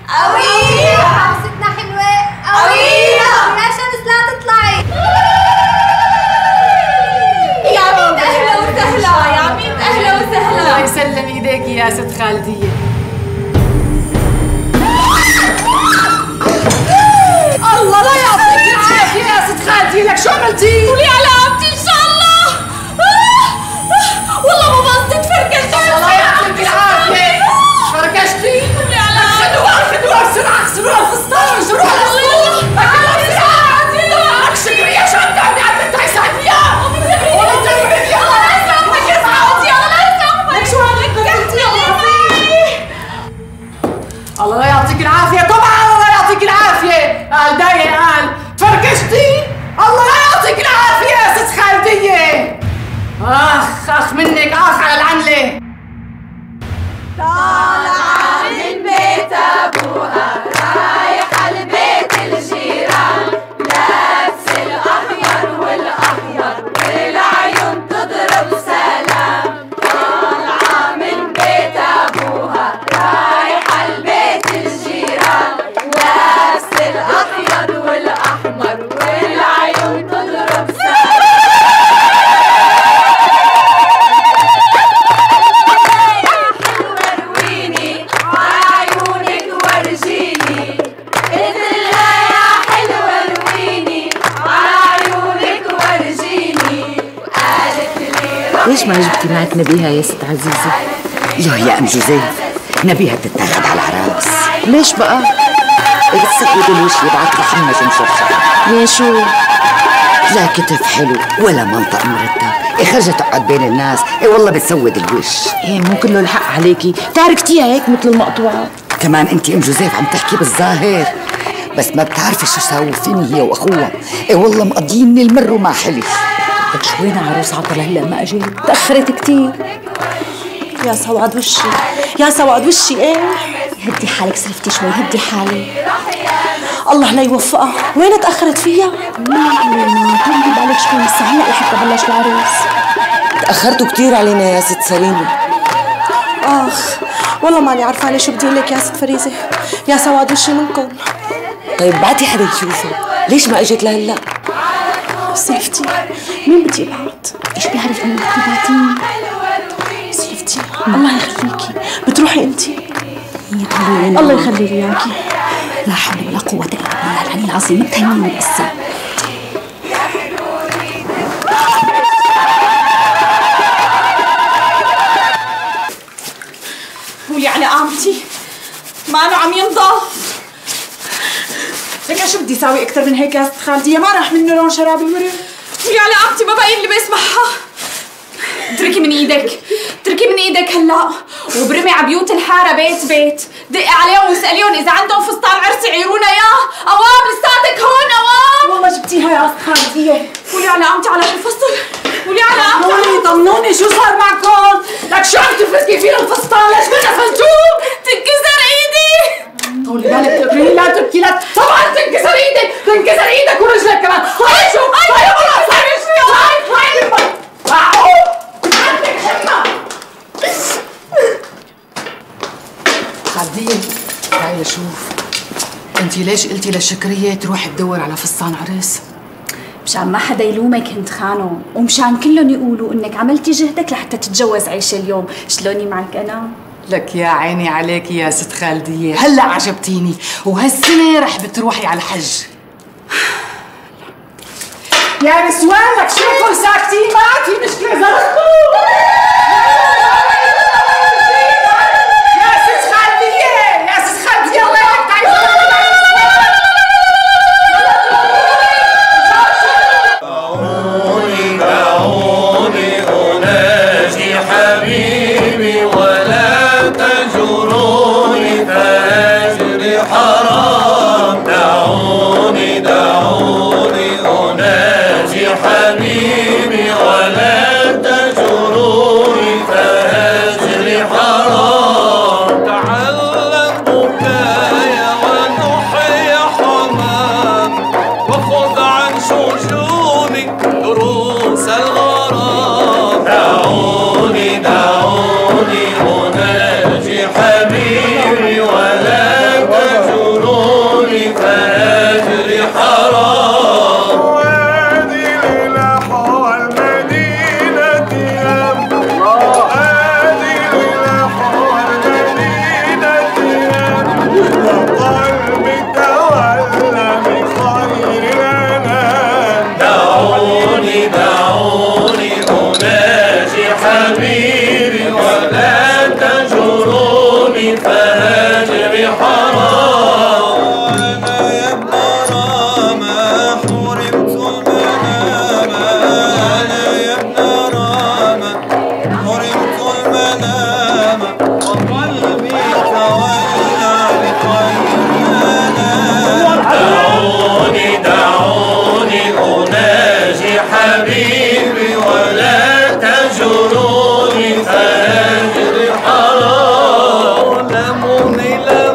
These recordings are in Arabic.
قوية عروستنا حلوة قوية يا شمس لا تطلعي. يا ميت أهلا وسهلا يا ميت أهلا وسهلا. الله يسلم ايديكي يا ست خالدية. الله لا يعطيك العافية يا ست خالدية، لك شو عملتي؟ قولي على عمتي إن شاء الله. والله ما باصتي تفركشت. الله يعطيك العافية. فركشتي؟ قولي على خدوها بسرعة، اغسلوها الفستان وانشروها على السوق. لك شكرية شو عم تعملي على البنت هاي ساعتيها؟ والله بتعملي لي الله لا يسامحك يا سعادتي، الله لا يسامحك. لك شو عملت بنتي؟ الله لا يعطيك العافية، طبعا الله لا يعطيك العافية. قال دايق قال تفركشتي؟ الله لا يعطيك العافية يا ست خالدية. اخ منك على العنلة. طالعة من بيت أبوها رايحة لبيت الجيران، لابس الأحمر والأحمر والعيون تضرب سلام. طالعة من بيت أبوها رايحة لبيت الجيران، لابس الأحمر والأحمر والعيون تضرب سلام. ليش ما جبتي معك نبيها يا ست عزيزة؟ يا أم جوزيف، نبيها بتتاخد على العراس. ليش بقى؟ بتسود الوش يبعث لها حمى مشرشر. يا شو؟ لا كتف حلو ولا منطق مرتب، خرجت تقعد بين الناس، والله بتسود الوش. مو كله الحق عليكي، تاركتيها هيك مثل المقطوعة. كمان انت ام جوزيف عم تحكي بالظاهر، بس ما بتعرفي شو ساووا فيني هي واخوها. والله مقضيني المر وما حلف. لك شو وين عروس عطر هلا ما اجت؟ تأخرت كتير. يا سواد وشي يا سواد وشي. هدي حالك سلفتي شوي، هدي حالي. الله لا يوفقها، وين تأخرت فيها؟ طولي بالك شوي، لسه هلا لحتى بلش العروس. تأخرتوا كتير علينا يا ست سليمة. والله ماني عارفة شو بدي لك يا ست فريزة. يا سواد وشي منكم. طيب بعتي حدا يشوفها، ليش ما اجت لهلا؟ سلفتي مين بدي ابعت؟ ايش بيعرف مين بتبعتيني؟ سلفتي الله يخليكي، بتروحي انتي؟ الله يخلي لي اياكي. لا حول ولا قوة الا بالله العلي العظيم، ما تهنيني القصة. قولي على قامتي، ما أنا عم ينضاف. لك شو بدي ساوي أكثر من هيك يا ست خالدية؟ ما راح منه لون شراب الورد. قولي على قامتي، ما بقى اللي بيسمعها. اتركي من ايدك، اتركي من ايدك هلا، وبرمي على بيوت الحارة بيت دقي عليهم واسأليهم إذا عندهم فستان عرس يعيرونا إياه. أوام لساتك هون أوام. والله جبتيها يا ست خالدية. قولي على قامتي على الفصل، قولي على قامتي. طمنوني شو صار معكم؟ لك شو عم تفسكي فينا الفستان؟ ليش ما قفلتوه؟ تنكسر ايدي. طولي بالك تقولي لا تبكي، لا طبعا تنكسر ايدك، تنكسر ايدك ورجلك كمان. هاي شو هاي والله صار شو هاي عندك حمى. خالدية تعالي شوف، انتي ليش قلتي لشكرية تروح تدور على فستان عرس؟ مشان ما حدا يلومك هند خانو، ومشان كلهم يقولوا انك عملتي جهدك لحتى تتجوز عيشة اليوم. شلوني معك انا؟ لك يا عيني عليكي يا ست خالدية، هلا عجبتيني، وهالسنة رح بتروحي على الحج. يا نسوان لك شوفوا ساكتين، ما عاد في مشكلة زرقوا. حبيبي ولا تجروني فهاجري حرام. أنا يا ابن رامة حرمت المنامة. أنا يا ابن رامة حرمت المنامة وقلبي تولى لخير منام. دعوني أناجي حبيبي ولا تجروني فهاجري حرام. لموني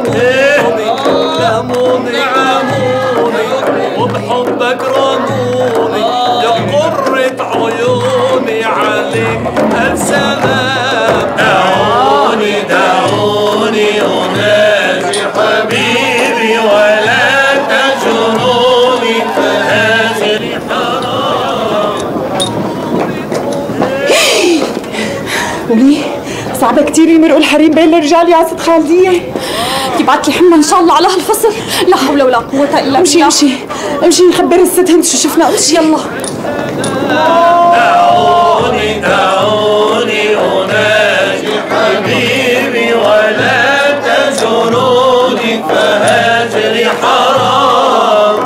وبحبك رموني يا قرة عيوني عليك السلام. دعوني أناجي حبيبي ولا تجروني فهاجري حرام. وليه صعبة كتير يمرقوا الحريم بين الرجال يا ست خالدية. يبعت لي حمى ان شاء الله على هالفصل. لا حول ولا قوة الا بالله. امشي نخبر الست هند شو شفنا. امشي يلا. دعوني أناجي حبيبي ولا تجروني فهاجري حرام.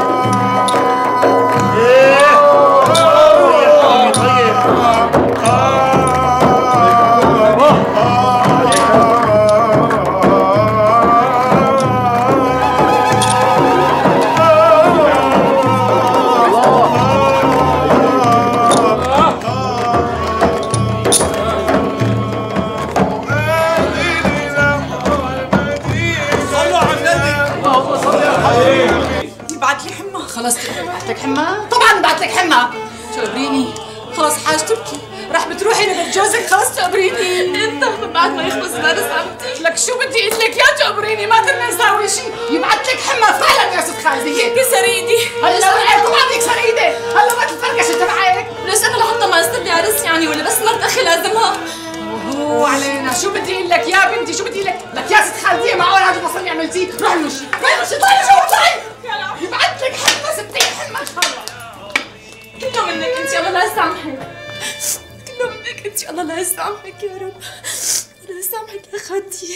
يبعت لي حمى. خلص بعت لك حمى؟ طبعا بعت لك حمى. تقبريني خلص حاجتك رح بتروحي لبيت جوزك. خلص تقبريني انت من بعد ما يخلص درس عمتي. لك شو بدي اقول لك يا تقبريني ما قدرنا نساوي شيء. يبعت لك حمى فعلا يا ست خالدية. كسر ايدي. هلا طبعا يكسر ايدي. هلا ما الفرقشه تبعك. ليش انا لحتى ما استبني عرس يعني ولا بس مرت اخي لازمها؟ اوه علينا شو بدي اقول لك يا بنتي شو بدي اقول لك يا ست خالدية معقول هذا البصل اللي عملتيه. روحي مشي طلعي جوا طلعي. يبعت لك حمى ستين حمى ان شاء الله. كله منك انت الله لا يسامحك. كله منك انت الله لا يسامحك يا رب. الله يسامحك يا خالتي.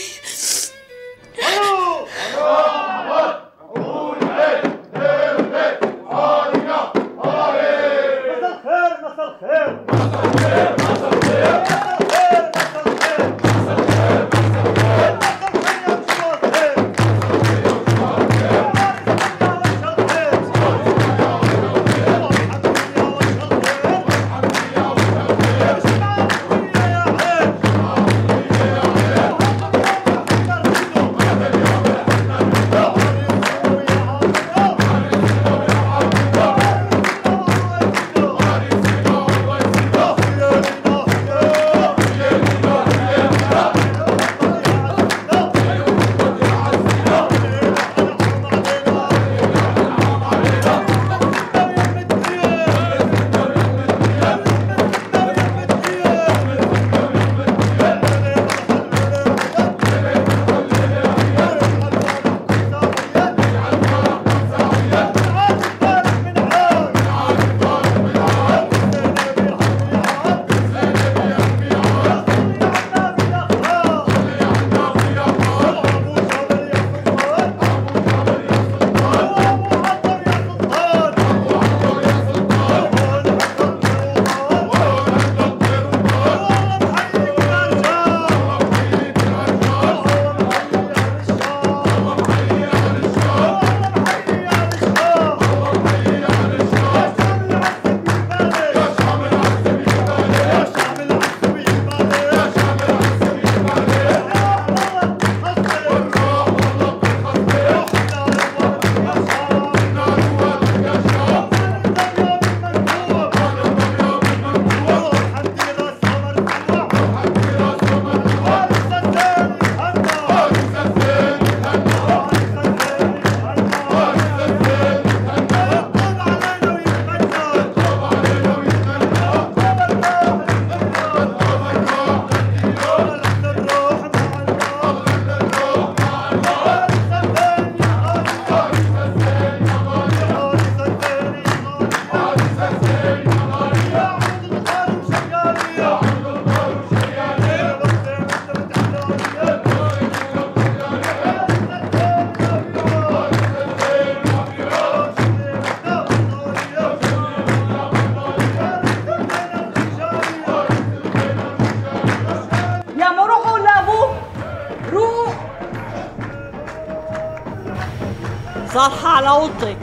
صالحة على اوضتك.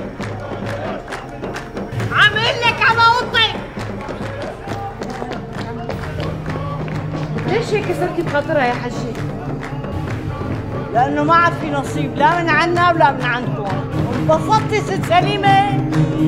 عامل لك على اوضتك. ليش هيك كسرتي بخاطرها يا حجي؟ لأنه ما عاد في نصيب لا من عنا ولا من عندكم. انبسطتي ست سليمة؟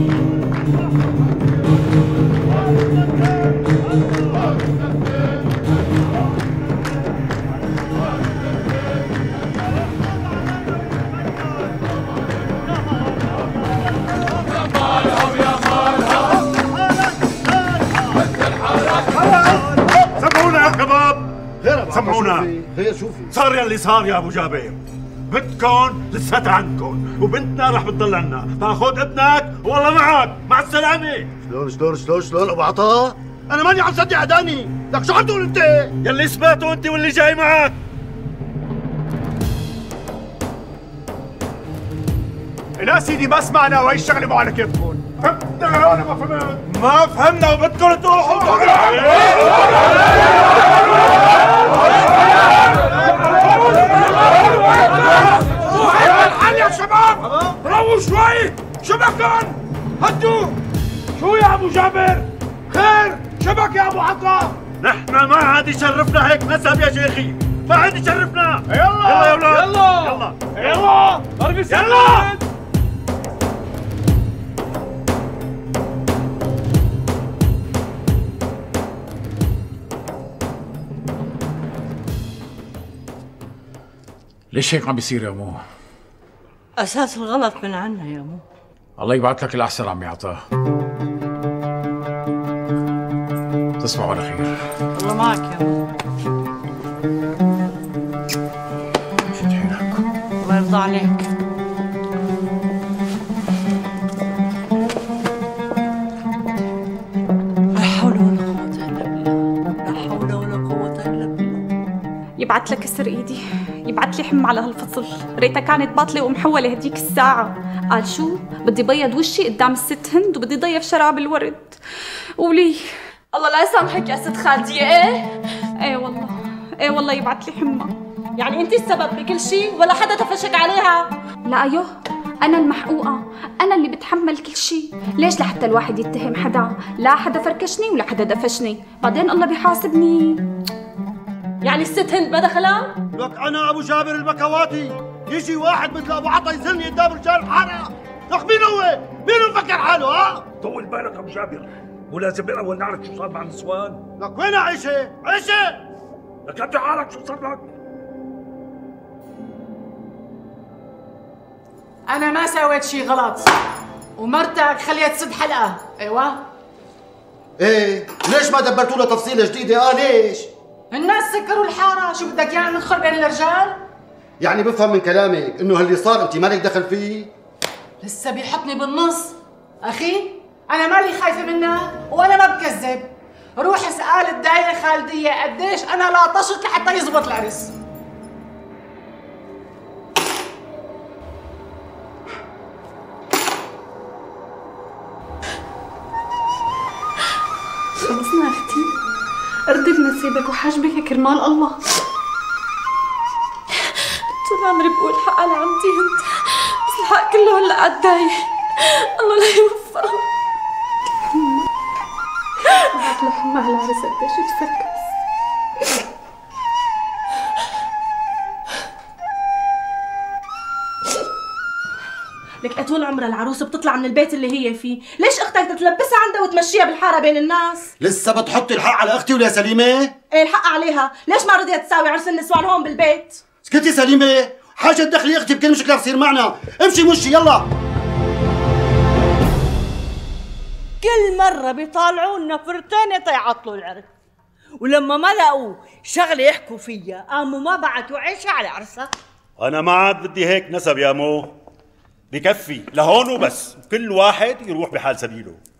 سمعونا يا شباب، سمعونا. خير شوفي صار يلي صار يا ابو جابر، بنتكم لساتها عندكم وبنتنا رح بتضل عنا، فاخذ ابنك والله معك، مع السلامة. شلون ابو عطا؟ انا ماني عم صدق عداني، لك شو عم تقول انت؟ يلي سمعته انت واللي جاي معك. لا سيدي ما سمعنا وهي الشغله مو على كيفكم. فهمتنا انا ما فهمت. ما فهمنا وبدكم تروحوا. الحل يا شباب، رووا شوي. شو بكن؟ هدوا. شو يا ابو جابر؟ خير؟ شبك يا ابو عطا؟ نحن ما عاد يشرفنا هيك نسب يا شيخي، ما عاد يشرفنا. يلا يلا يا اولاد، يلا يلا ضرب السند. يلا ليش هيك عم بيصير يا مو؟ أساس الغلط من عنا يا مو. الله يبعث لك الأحسن عمي عطاه. تصبحوا على خير. الله معك يا مو. شد حيلك. الله يرضى عليك. لا حول ولا قوة إلا بالله، لا حول ولا قوة إلا بالله. يبعت لك كسر ايدي، يبعت لي حم على هالفصل، ريتها كانت باطله ومحوله هديك الساعه. قال شو؟ بدي بيض وشي قدام الست هند وبدي ضيف شراب الورد. ولي الله لا يسامحك يا ست خالتي. ايه والله، ايه والله يبعت لي حمى. يعني انت السبب بكل شيء ولا حدا تفشك عليها؟ لا ايوه، انا المحقوقه، انا اللي بتحمل كل شيء. ليش لحتى الواحد يتهم حدا؟ لا حدا فركشني ولا حدا دفشني، بعدين الله بيحاسبني. يعني الست هند ما دخلها؟ لك انا ابو جابر البكواتي، يجي واحد مثل ابو عطا يزلني قدام رجال الحاره. لك مين هو؟ مين مفكر حاله ها؟ طول بالك ابو جابر، ولازم بالاول نعرف شو صار مع النسوان. لك وين عيشه؟ عيشه؟ لك انت حالك شو صار لك؟ أنا ما سويت شي غلط، ومرتك خليها تسد حلقة. أيوة. ايه، ليش ما دبرتوا له تفصيله جديده؟ ليش؟ الناس سكروا الحارة، شو بدك يعني ندخل بين الرجال؟ يعني بفهم من كلامك انه اللي صار انت مالك دخل فيه؟ لسه بيحطني بالنص. أخي أنا مالي خايفة منها وأنا ما بكذب. روح اسأل الدايرة خالدية قديش أنا لا طشت لحتى يزبط العرس. خلصنا اختي، ارضي بنصيبك وحاجبك كرمال الله. طول عمري بقول حق على عمتي هند، بس الحق كله هلا قداي. الله لا يوفقها. بعت له حمى على العرس قديش تفركس. لك طول عمرها العروسه بتطلع من البيت اللي هي فيه، ليش اختك تتلبسها عندها وتمشيها بالحاره بين الناس؟ لسه بتحطي الحق على اختي ولا سليمه؟ ايه الحق عليها، ليش ما رضيت تساوي عرس النسوان هون بالبيت؟ اسكتي سليمه، حاجه تدخلي اختي بكل مشكله تصير معنا، امشي مشي يلا. كل مرة بيطالعونا فرتين تيعطلوا العرس، ولما ما لقوا شغلة يحكوا فيها قاموا ما بعتوا عيشة على عرسها. انا ما عاد بدي هيك نسب يا مو، بكفي لهون وبس، كل واحد يروح بحال سبيله.